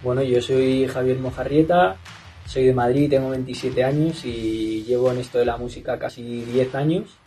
Bueno, yo soy Javier Mojarrieta, soy de Madrid, tengo 27 años y llevo en esto de la música casi 10 años.